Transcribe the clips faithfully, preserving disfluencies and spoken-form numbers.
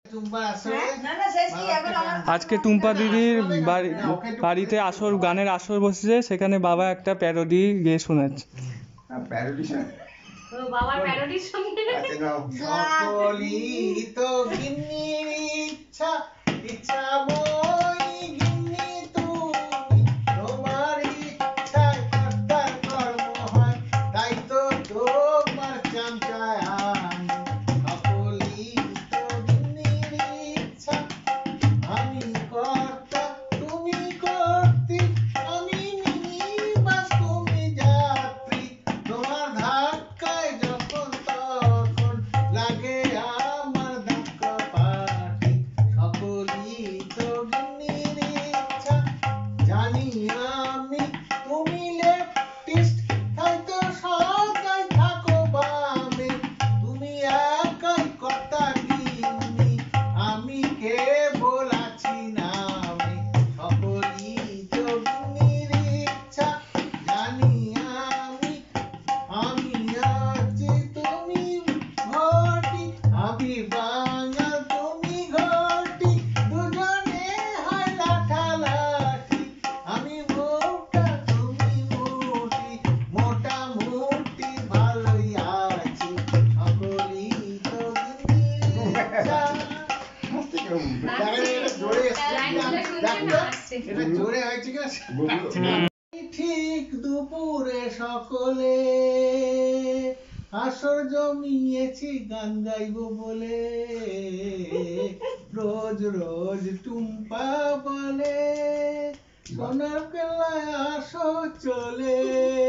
আজকে টুম্পা দিদির বাড়িতে আসর গানের আসর বসেছে, সেখানে বাবা একটা প্যারোডি গেয়ে শোনাচ্ছে। প্যারোডি তো বাবার প্যারোডির সঙ্গে সকলই তো গিন্নির ইচ্ছা ইচ্ছা মই গিন্নি তুমি তোমার ইচ্ছায় কর্তার কর্ম হয় তাই তো তোমার চামচায় আমি সকলই তো গিন্নির ইচ্ছা আমি কর্তা তুমি কর্ত্রী আমি নিবাস তুমি যাত্রী তোমার ধাক্কায় যখন তখন লাগে আমার ধাক্কা পাটি সকলই তো গিন্নির ইচ্ছা জানি আমি তুমি লেফটিস্ট তাই তো সদাই থাকো বামে তুমি একাই কর্তা গিন্নি আমি কে বলাছি নামে সকলই তো গিন্নির ইচ্ছা জানি আমি আমি আছি তুমি ঘটি আমি বাঙাল তুমি ঘটি দুজনে হয় লাঠালাঠি আমি মোটা তুমি মোটি মোটামুটি ভালোই আছি সকলই তো গিন্নির ইচ্ছা ঠিক দুপুরে সকলে আসর জমিয়েছি গান গাইব বলে রোজ রোজ টুম্পা বলে সোনার কেল্লায় আসো চলে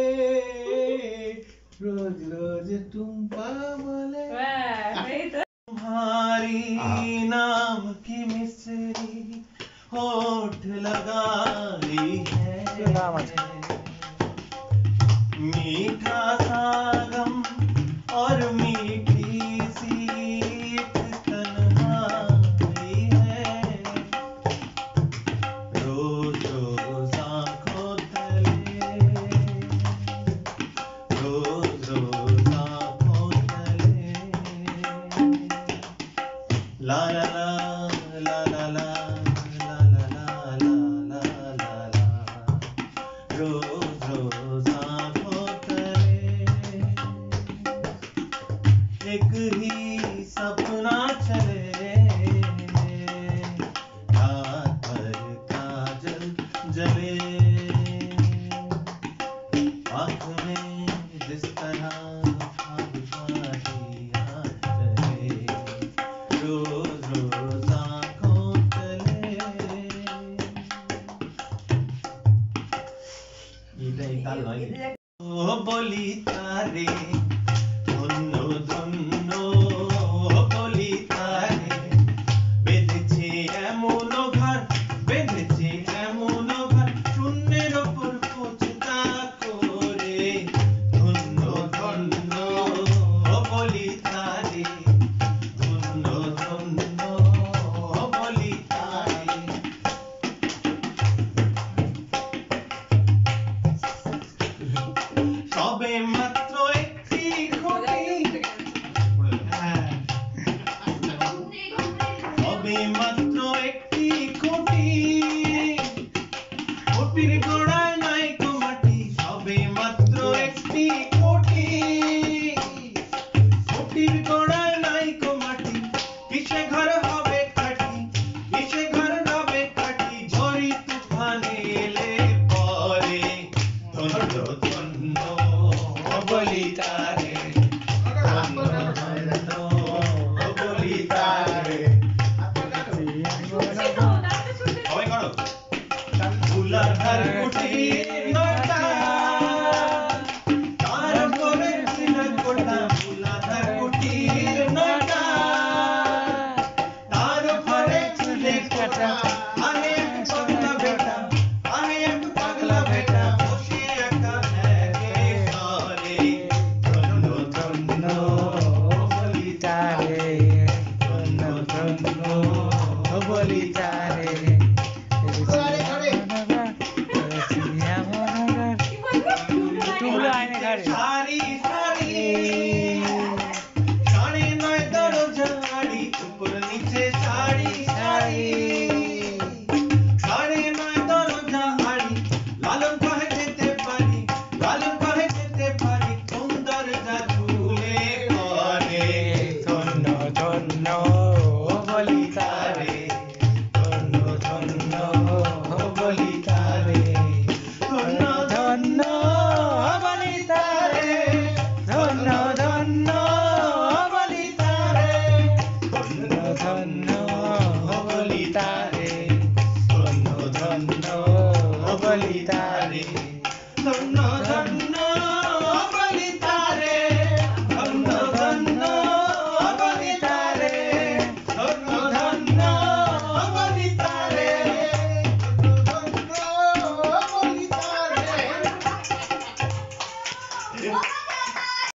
রোজ রোজ টুম্পা বলে तुम्हारी नाम की मिसरी होठ लगाई है मीठा सा गम और मीठी सी तन्हाई है रोज रोज आँखों तले रोज रोज आँखों तले La la la la la la la la la la la la रोज रोज आँखों तले एक ही सपना चले रात भर काजल जले आँख में जिस तरह खाब पाटियाँ चले रोज रोज आँखों तले ও বলি তারে ধন্য ধন্য বলি তারে বেঁধেছে এমন ঘর বেঁধেছে এমন ঘর শূন্যের ওপর পোচতা করে ধন্য ধন্য বলি তারে ধন্য ধন্য বলি তারে সবে মাত্র একটি খুঁটি সবে মাত্র একটি খুঁটি খুঁটির গোড়ায় নাই তো মাটি সবে মাত্র একটি খুঁটি খুঁটির গোড়ায় নাই তো মাটি কিসে ঘর হবে খাটি কিসে ঘর হবে খাটি ঝড়ি তুফানে এলে পরে ধন্য ধন্য বলি তারে ধন্য ধন্য বলি তারে সবাই করো ফুলাধার কুটির নয়টা তার করে সিনা কোটা ফুলাধার কুটির নয়টা তার ঘরে চুলে কোটা আরে এক পাগলা বেটা আরে এক পাগলা বেটা বসে একা ভেগে সরে ধন্য ধন্য বলি তারে ধন্য ধন্য বলি তারে